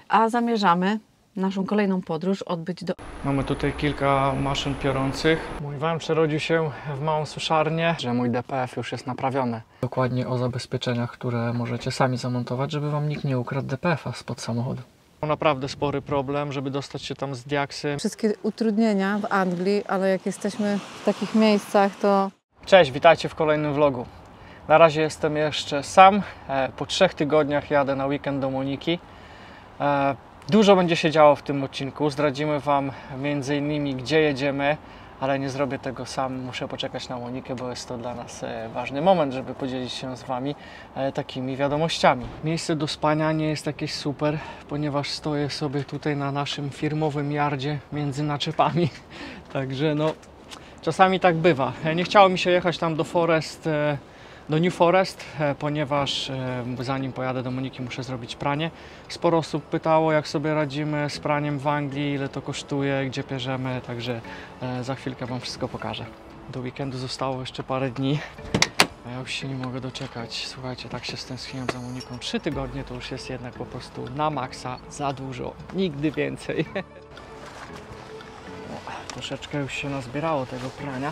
a zamierzamy naszą kolejną podróż odbyć do... Mamy tutaj kilka maszyn piorących. Mój van przerodził się w małą suszarnię, że mój DPF już jest naprawiony. Dokładnie o zabezpieczeniach, które możecie sami zamontować, żeby Wam nikt nie ukradł DPF-a spod samochodu. Naprawdę spory problem, żeby dostać się tam z Diaksy. Wszystkie utrudnienia w Anglii, ale jak jesteśmy w takich miejscach, to... Cześć, witajcie w kolejnym vlogu. Na razie jestem jeszcze sam. Po 3 tygodniach jadę na weekend do Moniki. Dużo będzie się działo w tym odcinku. Zdradzimy Wam m.in. gdzie jedziemy, ale nie zrobię tego sam. Muszę poczekać na Monikę, bo jest to dla nas ważny moment, żeby podzielić się z Wami takimi wiadomościami. Miejsce do spania nie jest jakieś super, ponieważ stoję sobie tutaj na naszym firmowym yardzie między naczepami. Także no, czasami tak bywa. Nie chciało mi się jechać tam do New Forest, ponieważ zanim pojadę do Moniki, muszę zrobić pranie. Sporo osób pytało, jak sobie radzimy z praniem w Anglii, ile to kosztuje, gdzie pierzemy, także za chwilkę Wam wszystko pokażę. Do weekendu zostało jeszcze parę dni, a ja już się nie mogę doczekać. Słuchajcie, tak się stęskniłem za Moniką. 3 tygodnie to już jest jednak po prostu na maksa za dużo, nigdy więcej. Troszeczkę już się nazbierało tego prania.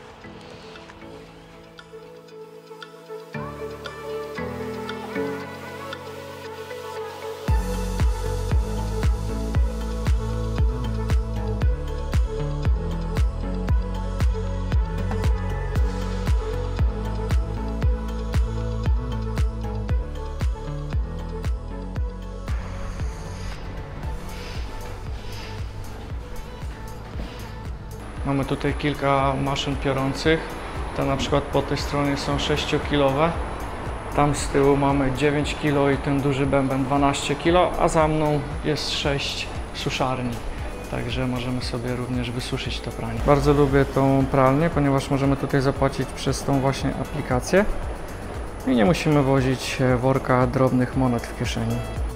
Mamy tutaj kilka maszyn piorących. Te na przykład po tej stronie są 6-kilowe. Tam z tyłu mamy 9 kg i ten duży bęben 12 kg, a za mną jest 6 suszarni. Także możemy sobie również wysuszyć to pranie. Bardzo lubię tą pralnię, ponieważ możemy tutaj zapłacić przez tą właśnie aplikację i nie musimy wozić worka drobnych monet w kieszeni.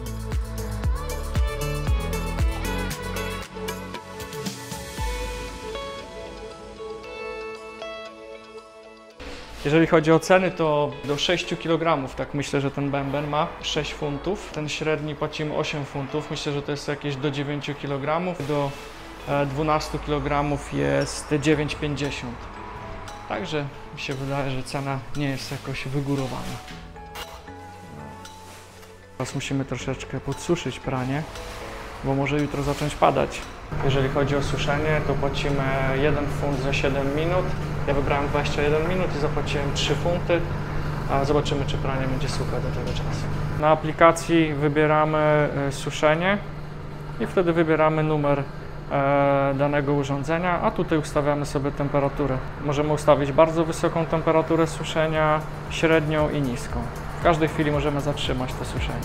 Jeżeli chodzi o ceny, to do 6 kg, tak myślę, że ten bęben ma 6 funtów. Ten średni płacimy 8 funtów, myślę, że to jest jakieś do 9 kg. Do 12 kg jest 9,50. Także mi się wydaje, że cena nie jest jakoś wygórowana. Teraz musimy troszeczkę podsuszyć pranie, bo może jutro zacząć padać. Jeżeli chodzi o suszenie, to płacimy 1 funt za 7 minut. Ja wybrałem 21 minut i zapłaciłem 3 funty. A zobaczymy, czy pranie będzie suche do tego czasu. Na aplikacji wybieramy suszenie i wtedy wybieramy numer danego urządzenia, a tutaj ustawiamy sobie temperaturę. Możemy ustawić bardzo wysoką temperaturę suszenia, średnią i niską. W każdej chwili możemy zatrzymać to suszenie.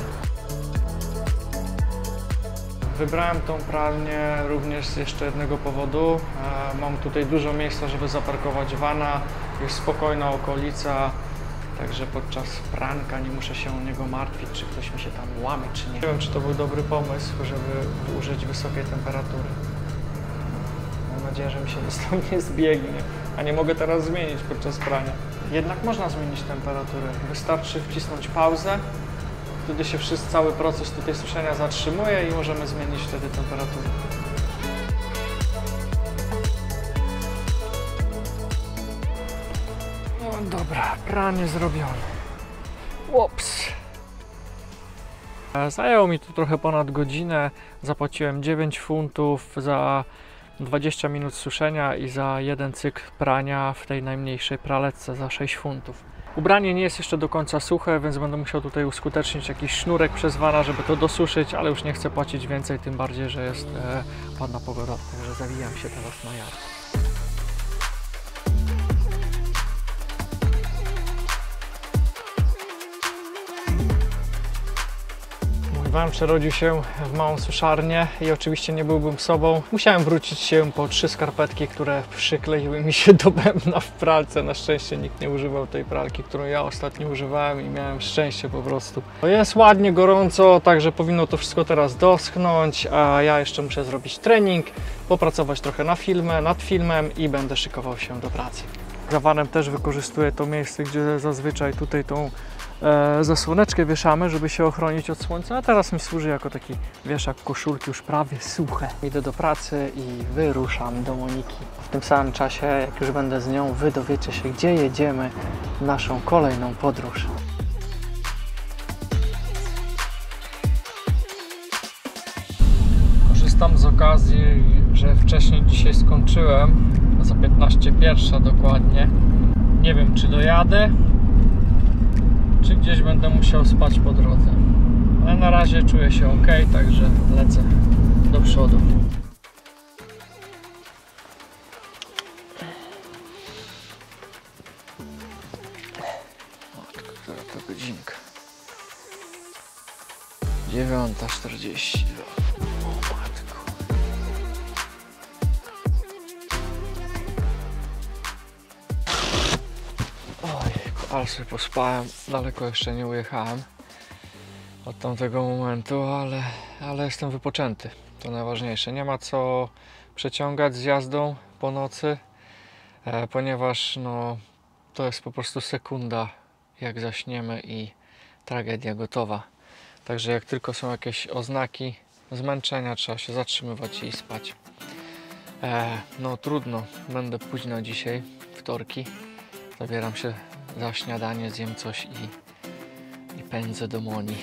Wybrałem tą pralnię również z jeszcze jednego powodu. Mam tutaj dużo miejsca, żeby zaparkować vana. Jest spokojna okolica, także podczas pranka nie muszę się o niego martwić, czy ktoś mi się tam łamie, czy nie. Nie wiem, czy to był dobry pomysł, żeby użyć wysokiej temperatury. Mam nadzieję, że mi się to nie zbiegnie, a nie mogę teraz zmienić podczas prania. Jednak można zmienić temperaturę. Wystarczy wcisnąć pauzę. Wtedy się cały proces tutaj suszenia zatrzymuje i możemy zmienić wtedy temperaturę. No dobra, pranie zrobione. Ups. Zajęło mi to trochę ponad godzinę. Zapłaciłem 9 funtów za 20 minut suszenia i za jeden cykl prania w tej najmniejszej praletce za 6 funtów. Ubranie nie jest jeszcze do końca suche, więc będę musiał tutaj uskutecznić jakiś sznurek przez vana, żeby to dosuszyć, ale już nie chcę płacić więcej, tym bardziej, że jest ładna pogoda, także zawijam się teraz na yard. Van przerodził się w małą suszarnię i oczywiście nie byłbym sobą. Musiałem wrócić się po 3 skarpetki, które przykleiły mi się do bębna w pralce. Na szczęście nikt nie używał tej pralki, którą ja ostatnio używałem i miałem szczęście po prostu. Jest ładnie gorąco, także powinno to wszystko teraz doschnąć, a ja jeszcze muszę zrobić trening, popracować trochę nad filmem i będę szykował się do pracy. Za vanem też wykorzystuję to miejsce, gdzie zazwyczaj tutaj tą zasłoneczkę wieszamy, żeby się ochronić od słońca, a teraz mi służy jako taki wieszak koszulki już prawie suche. Idę do pracy i wyruszam do Moniki. W tym samym czasie, jak już będę z nią, wy dowiecie się, gdzie jedziemy w naszą kolejną podróż. Korzystam z okazji, że wcześniej dzisiaj skończyłem, za 15:01 dokładnie. Nie wiem, czy dojadę, czy gdzieś będę musiał spać po drodze. Ale na razie czuję się ok, także lecę do przodu. Matko, która to godzinka? 9:42. O matko. Ojejku, ale sobie pospałem. Daleko jeszcze nie ujechałem od tamtego momentu, ale jestem wypoczęty. To najważniejsze. Nie ma co przeciągać z jazdą po nocy, ponieważ no, to jest po prostu sekunda, jak zaśniemy i tragedia gotowa. Także jak tylko są jakieś oznaki zmęczenia, trzeba się zatrzymywać i spać. No trudno, będę późno dzisiaj, wtorki. Zabieram się za śniadanie, zjem coś i pędzę do Moni.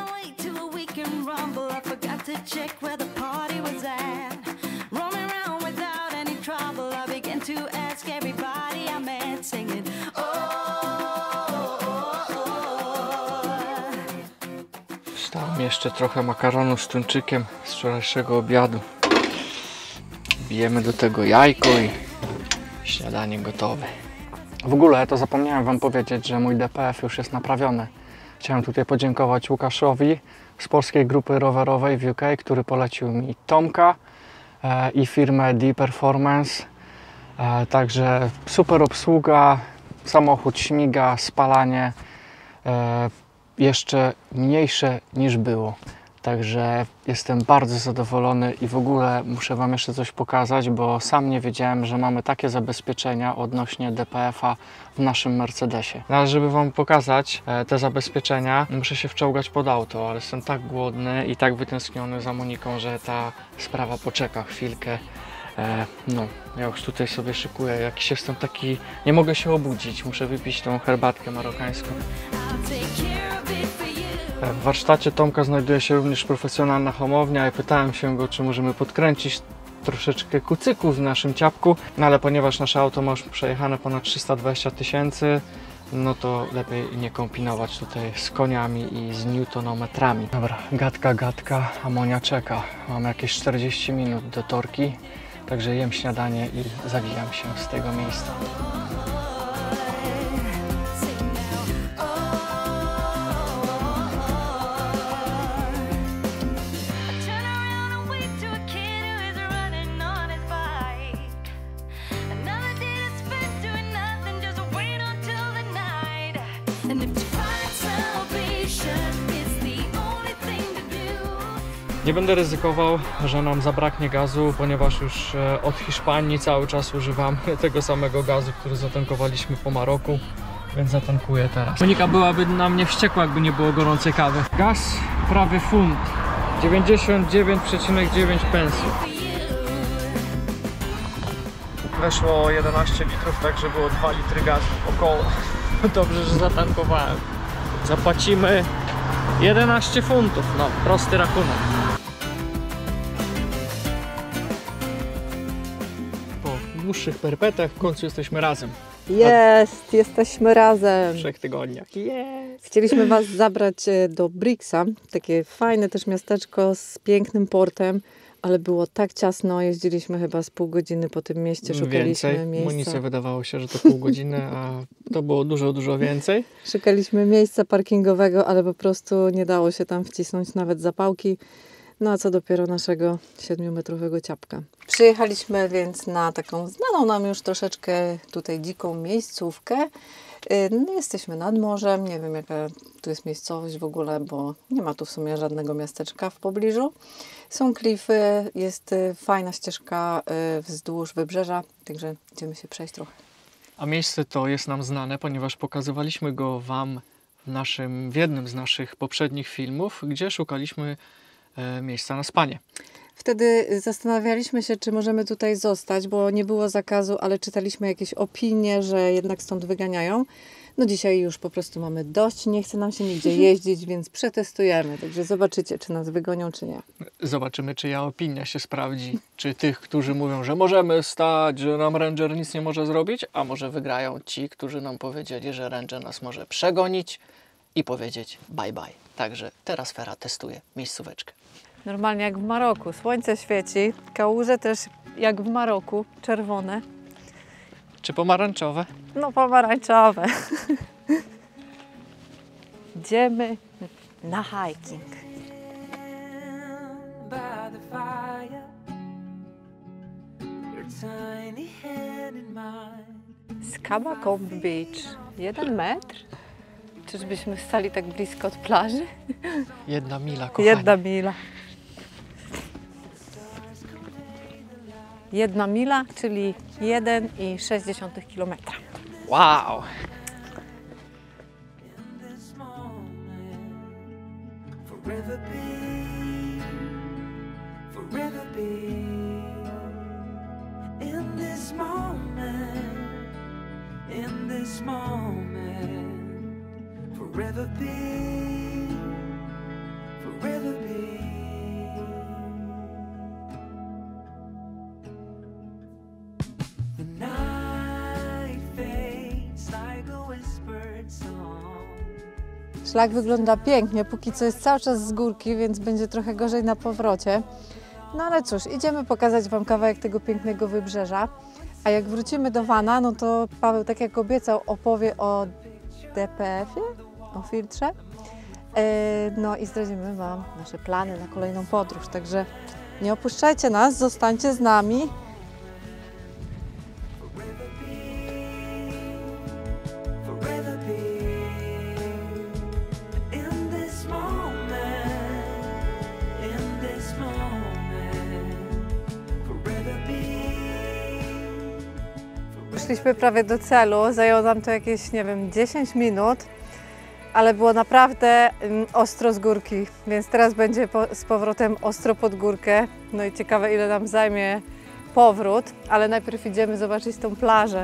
Wstałem jeszcze trochę makaronu z tuńczykiem z wczorajszego obiadu. Bijemy do tego jajko i śniadanie gotowe. W ogóle to zapomniałem wam powiedzieć, że mój DPF już jest naprawiony. Chciałem tutaj podziękować Łukaszowi z polskiej grupy rowerowej w UK, który polecił mi Tomka i firmę D-Performance. Także super obsługa, samochód śmiga, spalanie jeszcze mniejsze niż było. Także jestem bardzo zadowolony i w ogóle muszę wam jeszcze coś pokazać, bo sam nie wiedziałem, że mamy takie zabezpieczenia odnośnie DPF-a w naszym Mercedesie. No, ale żeby wam pokazać te zabezpieczenia, muszę się wczołgać pod auto, ale jestem tak głodny i tak wytęskniony za Moniką, że ta sprawa poczeka chwilkę. No, ja już tutaj sobie szykuję, jakiś jestem taki, nie mogę się obudzić, muszę wypić tą herbatkę marokańską. W warsztacie Tomka znajduje się również profesjonalna homownia i pytałem się go, czy możemy podkręcić troszeczkę kucyków w naszym ciapku, no ale ponieważ nasze auto ma już przejechane ponad 320 000, no to lepiej nie kombinować tutaj z koniami i z newtonometrami. Dobra, gadka, a Monia czeka. Mamy jakieś 40 minut do Torki, także jem śniadanie i zawijam się z tego miejsca. Nie będę ryzykował, że nam zabraknie gazu, ponieważ już od Hiszpanii cały czas używamy tego samego gazu, który zatankowaliśmy po Maroku, więc zatankuję teraz. Monika byłaby na mnie wściekła, jakby nie było gorącej kawy. Gaz prawie funt, 99,9 pensów. Weszło 11 litrów, także było 2 litry gazu około. Dobrze, że zatankowałem. Zapłacimy 11 funtów, no prosty rachunek. Po dłuższych perpetach w końcu jesteśmy razem. Jesteśmy razem. W 3 tygodniach. Jest. Chcieliśmy Was zabrać do Brixa, takie fajne też miasteczko z pięknym portem, ale było tak ciasno, jeździliśmy chyba z pół godziny po tym mieście, szukaliśmy miejsca. Monice wydawało się, że to pół godziny, a to było dużo więcej. Szukaliśmy miejsca parkingowego, ale po prostu nie dało się tam wcisnąć nawet zapałki. No a co dopiero naszego 7-metrowego ciapka. Przyjechaliśmy więc na taką znaną nam już troszeczkę tutaj dziką miejscówkę. No, jesteśmy nad morzem, nie wiem jaka tu jest miejscowość w ogóle, bo nie ma tu w sumie żadnego miasteczka w pobliżu. Są klify, jest fajna ścieżka wzdłuż wybrzeża, także idziemy się przejść trochę. A miejsce to jest nam znane, ponieważ pokazywaliśmy go wam w w jednym z naszych poprzednich filmów, gdzie szukaliśmy miejsca na spanie. Wtedy zastanawialiśmy się, czy możemy tutaj zostać, bo nie było zakazu, ale czytaliśmy jakieś opinie, że jednak stąd wyganiają. No dzisiaj już po prostu mamy dość, nie chce nam się nigdzie jeździć, więc przetestujemy. Także zobaczycie, czy nas wygonią, czy nie. Zobaczymy, czyja opinia się sprawdzi. Czy tych, którzy mówią, że możemy stać, że nam Ranger nic nie może zrobić, a może wygrają ci, którzy nam powiedzieli, że Ranger nas może przegonić i powiedzieć bye bye. Także teraz Fera testuje miejscóweczkę. Normalnie jak w Maroku. Słońce świeci, kałuże też jak w Maroku, czerwone. Czy pomarańczowe? No pomarańczowe. Idziemy na hiking. Skaba Cove Beach. 1 metr? Czyżbyśmy stali tak blisko od plaży? 1 mila, kochani. 1 mila. 1 mila, czyli 1,6 km. Wow! Szlak wygląda pięknie, póki co jest cały czas z górki, więc będzie trochę gorzej na powrocie. No ale cóż, idziemy pokazać Wam kawałek tego pięknego wybrzeża. A jak wrócimy do Vana, no to Paweł, tak jak obiecał, opowie o DPF-ie, o filtrze. No i zdradzimy Wam nasze plany na kolejną podróż. Także nie opuszczajcie nas, zostańcie z nami. Szliśmy prawie do celu, zajęło nam to jakieś, nie wiem, 10 minut, ale było naprawdę ostro z górki, więc teraz będzie z powrotem ostro pod górkę. No i ciekawe, ile nam zajmie powrót, ale najpierw idziemy zobaczyć tą plażę.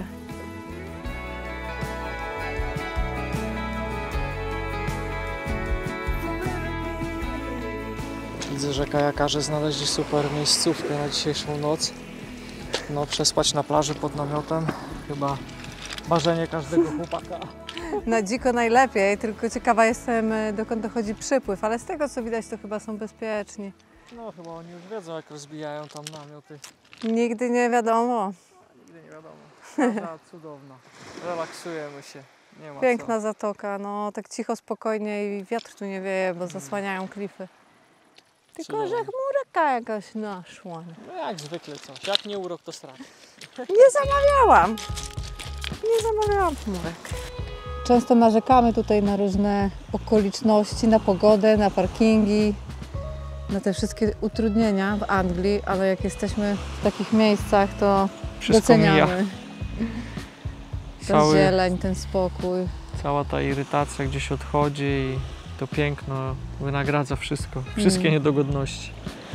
Widzę, że kajakarze znaleźli super miejscówkę na dzisiejszą noc. No, przespać na plaży pod namiotem, chyba marzenie każdego chłopaka. Na dziko najlepiej, tylko ciekawa jestem, dokąd dochodzi przypływ, ale z tego co widać, to chyba są bezpieczni. No, chyba oni już wiedzą, jak rozbijają tam namioty. Nigdy nie wiadomo. Nigdy nie wiadomo. Prawda, cudowna. Relaksujemy się. Nie ma Piękna zatoka, no tak cicho, spokojnie i wiatr tu nie wieje, bo zasłaniają klify. Tylko, Cudownie. że chmurka jakaś naszła. No jak zwykle coś. Jak nie urok, to strach. Nie zamawiałam. Nie zamawiałam chmurek. Często narzekamy tutaj na różne okoliczności, na pogodę, na parkingi, na te wszystkie utrudnienia w Anglii, ale jak jesteśmy w takich miejscach, to Wszystko doceniamy. Ta Cały, zieleń, ten spokój. cała ta irytacja gdzieś odchodzi i to piękno wynagradza wszystko. Wszystkie niedogodności.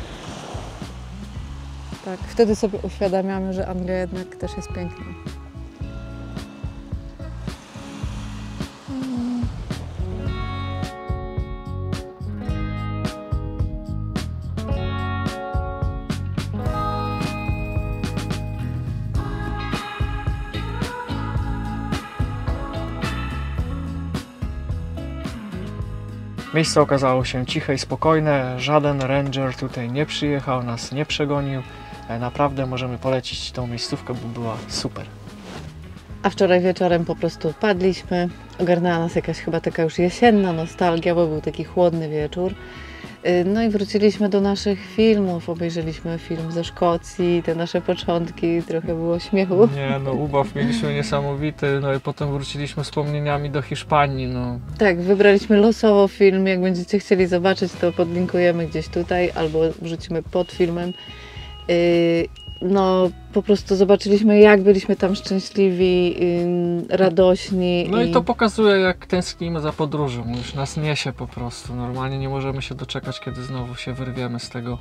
Tak, wtedy sobie uświadamiamy, że Anglia jednak też jest piękna. Miejsce okazało się ciche i spokojne, żaden ranger tutaj nie przyjechał, nas nie przegonił. Naprawdę możemy polecić tą miejscówkę, bo była super. A wczoraj wieczorem po prostu padliśmy, ogarnęła nas jakaś chyba taka już jesienna nostalgia, bo był taki chłodny wieczór. No i wróciliśmy do naszych filmów, obejrzeliśmy film ze Szkocji, te nasze początki, trochę było śmiechu. Nie no, ubaw mieliśmy niesamowity, no i potem wróciliśmy wspomnieniami do Hiszpanii, no. Tak, wybraliśmy losowo film, jak będziecie chcieli zobaczyć, to podlinkujemy gdzieś tutaj albo wrzucimy pod filmem. no po prostu zobaczyliśmy, jak byliśmy tam szczęśliwi, radośni. No i to pokazuje, jak tęsknimy za podróżą. Już nas niesie po prostu. Normalnie nie możemy się doczekać, kiedy znowu się wyrwiemy z tego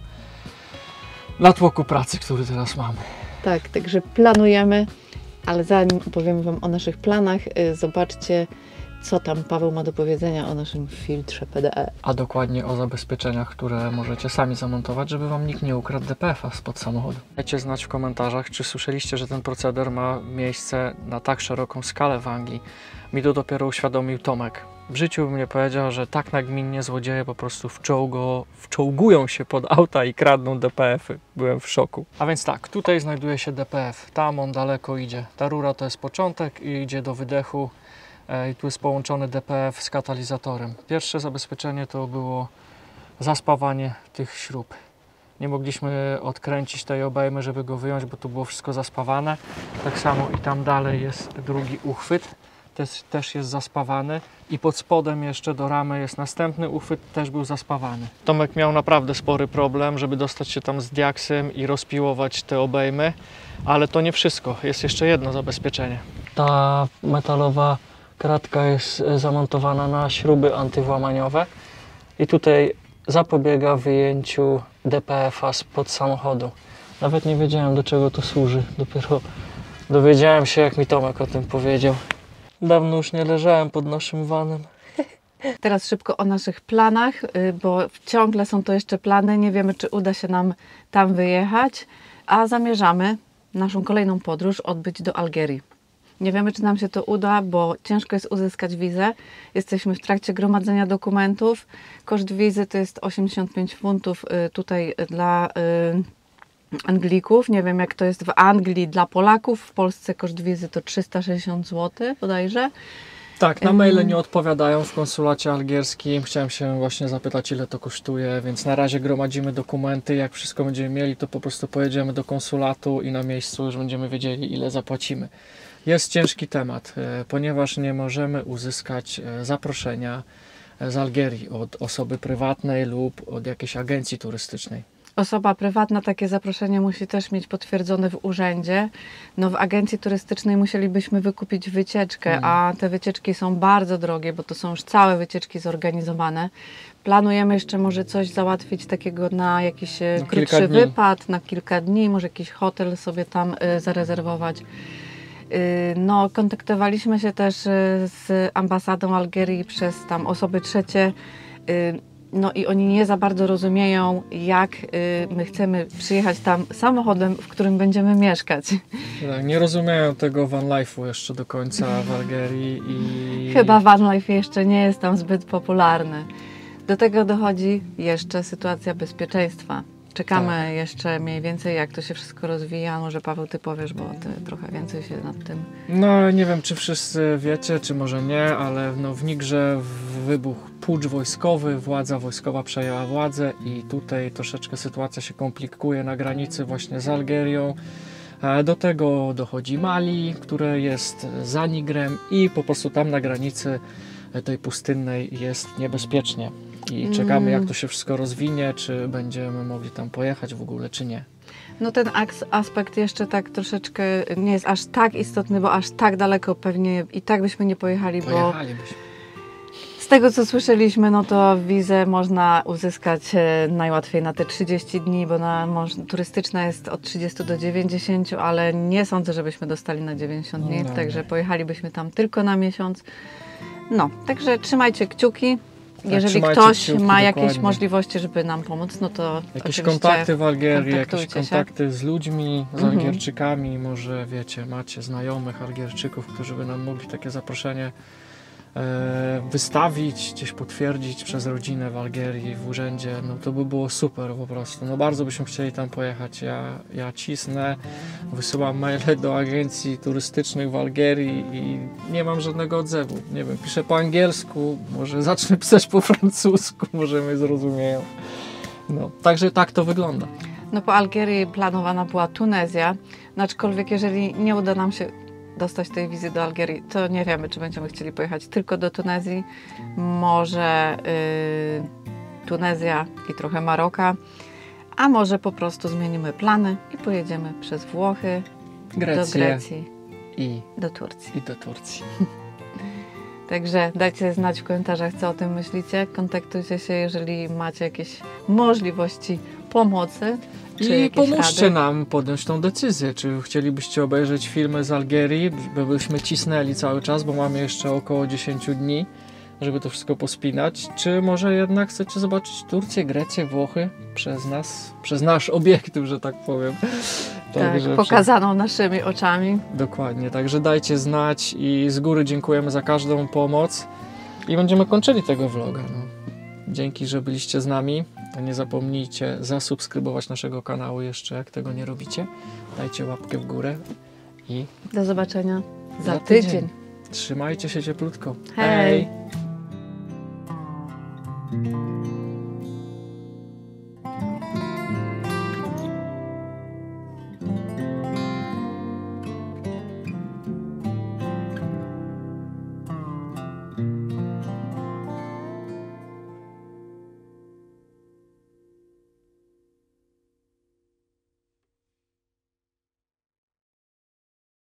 natłoku pracy, który teraz mamy. Tak, także planujemy, ale zanim opowiemy Wam o naszych planach, zobaczcie, co tam Paweł ma do powiedzenia o naszym filtrze PDE. A dokładnie o zabezpieczeniach, które możecie sami zamontować, żeby Wam nikt nie ukradł DPF-a spod samochodu. Dajcie znać w komentarzach, czy słyszeliście, że ten proceder ma miejsce na tak szeroką skalę w Anglii. Mi to dopiero uświadomił Tomek. W życiu bym nie powiedział, że tak nagminnie złodzieje po prostu wczołgują się pod auta i kradną DPF-y. Byłem w szoku. A więc tak, tutaj znajduje się DPF. Tam on daleko idzie. Ta rura to jest początek i idzie do wydechu. I tu jest połączony DPF z katalizatorem. Pierwsze zabezpieczenie to było zaspawanie tych śrub. Nie mogliśmy odkręcić tej obejmy, żeby go wyjąć, bo tu było wszystko zaspawane. Tak samo i tam dalej jest drugi uchwyt. Też jest zaspawany. I pod spodem jeszcze do ramy jest następny uchwyt, też był zaspawany. Tomek miał naprawdę spory problem, żeby dostać się tam z diaksem i rozpiłować te obejmy. Ale to nie wszystko. Jest jeszcze jedno zabezpieczenie. Ta metalowa kratka jest zamontowana na śruby antywłamaniowe i tutaj zapobiega wyjęciu DPF-a spod samochodu. Nawet nie wiedziałem, do czego to służy. Dopiero dowiedziałem się, jak mi Tomek o tym powiedział. Dawno już nie leżałem pod naszym vanem. Teraz szybko o naszych planach, bo ciągle są to jeszcze plany. Nie wiemy, czy uda się nam tam wyjechać, a zamierzamy naszą kolejną podróż odbyć do Algierii. Nie wiemy, czy nam się to uda, bo ciężko jest uzyskać wizę. Jesteśmy w trakcie gromadzenia dokumentów. Koszt wizy to jest 85 funtów tutaj dla Anglików. Nie wiem, jak to jest w Anglii dla Polaków. W Polsce koszt wizy to 360 zł bodajże. Tak, na maile nie odpowiadają w konsulacie algierskim. Chciałem się właśnie zapytać, ile to kosztuje, więc na razie gromadzimy dokumenty. Jak wszystko będziemy mieli, to po prostu pojedziemy do konsulatu i na miejscu już będziemy wiedzieli, ile zapłacimy. Jest ciężki temat, ponieważ nie możemy uzyskać zaproszenia z Algierii od osoby prywatnej lub od jakiejś agencji turystycznej. Osoba prywatna takie zaproszenie musi też mieć potwierdzone w urzędzie. No w agencji turystycznej musielibyśmy wykupić wycieczkę, a te wycieczki są bardzo drogie, bo to są już całe wycieczki zorganizowane. Planujemy jeszcze może coś załatwić takiego na jakiś krótszy wypad, na kilka dni, może jakiś hotel sobie tam zarezerwować. No, kontaktowaliśmy się też z ambasadą Algierii przez tam osoby trzecie. No i oni nie za bardzo rozumieją, jak my chcemy przyjechać tam samochodem, w którym będziemy mieszkać. Tak, nie rozumieją tego van life'u jeszcze do końca w Algierii i... Chyba van life jeszcze nie jest tam zbyt popularny. Do tego dochodzi jeszcze sytuacja bezpieczeństwa. Czekamy jeszcze mniej więcej, jak to się wszystko rozwija. Może Paweł, ty powiesz, bo ty trochę więcej się nad tym... No, nie wiem, czy wszyscy wiecie, czy może nie, ale no, w Nigrze wybuchł pucz wojskowy, władza wojskowa przejęła władzę i tutaj troszeczkę sytuacja się komplikuje na granicy właśnie z Algierią. Do tego dochodzi Mali, które jest za Nigrem i po prostu tam na granicy tej pustynnej jest niebezpiecznie. I czekamy, jak to się wszystko rozwinie, czy będziemy mogli tam pojechać w ogóle, czy nie. No ten aspekt jeszcze tak troszeczkę nie jest aż tak istotny, bo aż tak daleko pewnie i tak byśmy nie pojechali, bo z tego co słyszeliśmy, no to wizę można uzyskać najłatwiej na te 30 dni, bo turystyczna jest od 30 do 90, ale nie sądzę, żebyśmy dostali na 90 dni, także pojechalibyśmy tam tylko na miesiąc. No, także trzymajcie kciuki. Jeżeli ktoś ma jakieś możliwości, żeby nam pomóc, no to jakieś kontakty w Algierii, jakieś kontakty z ludźmi, z Algierczykami, może wiecie, macie znajomych Algierczyków, którzy by nam mogli takie zaproszenie wystawić, gdzieś potwierdzić przez rodzinę w Algierii, w urzędzie, no to by było super po prostu. No bardzo byśmy chcieli tam pojechać. Ja cisnę, wysyłam maile do agencji turystycznych w Algierii i nie mam żadnego odzewu. Nie wiem, piszę po angielsku, może zacznę pisać po francusku, może mnie zrozumieją. No, także tak to wygląda. No po Algierii planowana była Tunezja, no aczkolwiek jeżeli nie uda nam się dostać tej wizy do Algierii, to nie wiemy, czy będziemy chcieli pojechać tylko do Tunezji, może Tunezja i trochę Maroka, A może po prostu zmienimy plany i pojedziemy przez Włochy do Grecji i do Turcji. do Turcji. Także dajcie znać w komentarzach, co o tym myślicie. Kontaktujcie się, jeżeli macie jakieś możliwości pomocy. Czy I jakieś pomóżcie rady. nam podjąć tą decyzję, czy chcielibyście obejrzeć filmy z Algierii, byśmy cisnęli cały czas, bo mamy jeszcze około 10 dni, żeby to wszystko pospinać, czy może jednak chcecie zobaczyć Turcję, Grecję, Włochy przez nas, przez nasz obiektyw, że tak powiem. Tak, pokazaną naszymi oczami. Dokładnie, także dajcie znać i z góry dziękujemy za każdą pomoc i będziemy kończyli tego vloga. No. Dzięki, że byliście z nami. Nie zapomnijcie zasubskrybować naszego kanału jeszcze, jak tego nie robicie. Dajcie łapkę w górę i Do zobaczenia za tydzień. tydzień. Trzymajcie się cieplutko. Hej!